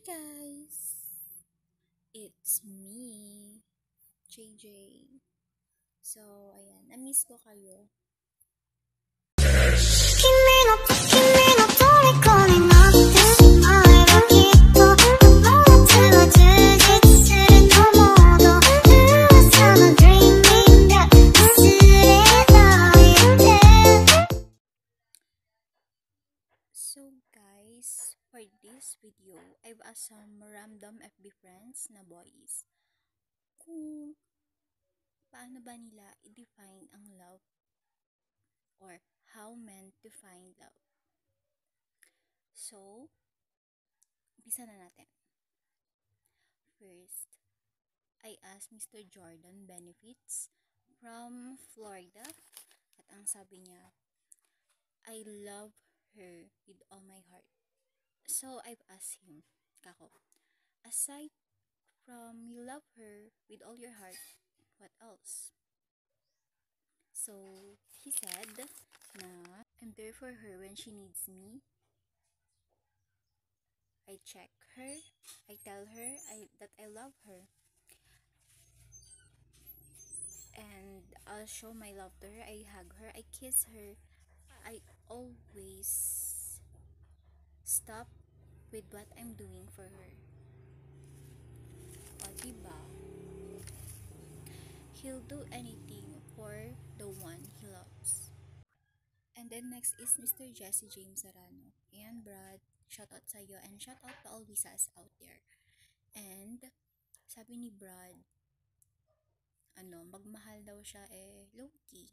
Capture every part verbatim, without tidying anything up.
guys, it's me, J J. So, ayan, na-miss ko kayo. So guys, for this video, I've asked some random F B friends na boys kung paano ba nila i-define ang love or how men define love. So, umpisa na natin. First, I asked Mister Jordan Benefits from Florida at ang sabi niya, I love her with all my heart. So, I've asked him, kako, aside from you love her with all your heart, what else? So, he said na I'm there for her when she needs me. I check her, I tell her I, that I love her. And I'll show my love to her, I hug her, I kiss her. I always stop with what I'm doing for her. O, diba? He'll do anything for the one he loves. And then next is Mister Jesse James Serrano. Ayan, Brad, shout out sa'yo and shout out to all visas out there. And sabi ni Brad, ano, magmahal daw siya eh, low-key.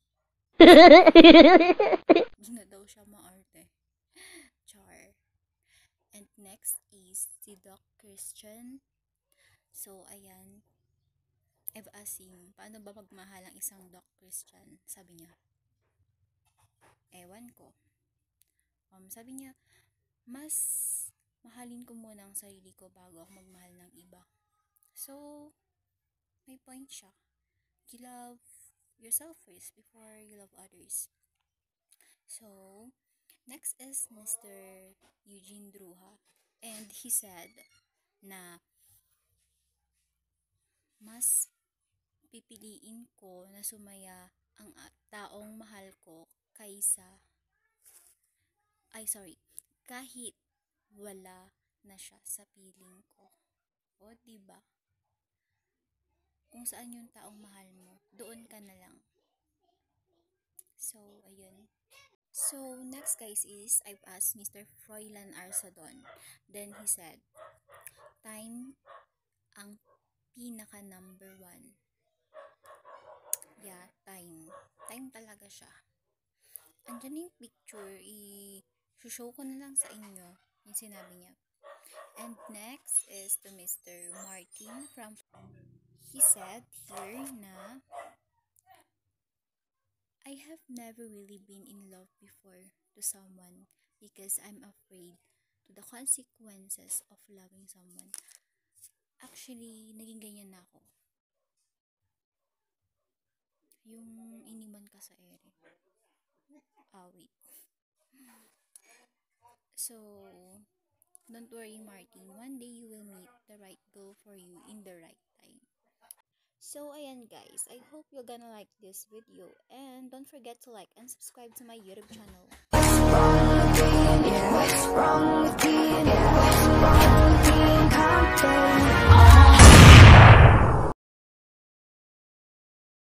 Hindi na daw siya maarte. Char. And next is si Doc Christian. So, ayan. I've asked him, paano ba magmahal ang isang Doc Christian? Sabi niya, ewan ko. Um, sabi niya, mas mahalin ko muna ang sarili ko bago ako magmahal ng iba. So, may point siya. You love yourself first before you love others. So, next is Mister Eugene Druha. And he said na mas pipiliin ko na sumaya ang taong mahal ko kaysa ay sorry, kahit wala na siya sa piling ko. O, diba? Kung saan yung taong mahal mo, doon ka na lang. So, ayun. So, next guys is, I've asked Mister Froilan Arsadon. Then he said, time ang pinaka number one. Yeah, time. Time talaga siya. Andyan yung picture, i-show ko na lang sa inyo yung sinabi niya. And next is to Mister Martin from, he said here na, I have never really been in love before to someone because I'm afraid to the consequences of loving someone. Actually, naging ganyan na ako. Yung iniman ka sa ere. Ah, wait. So, don't worry, Martin. One day you will meet the right girl for you in the right time. So, ayan guys. I hope you're gonna like this video. And don't forget to like and subscribe to my YouTube channel. What's wrong with being, yeah, what's wrong with being, yeah.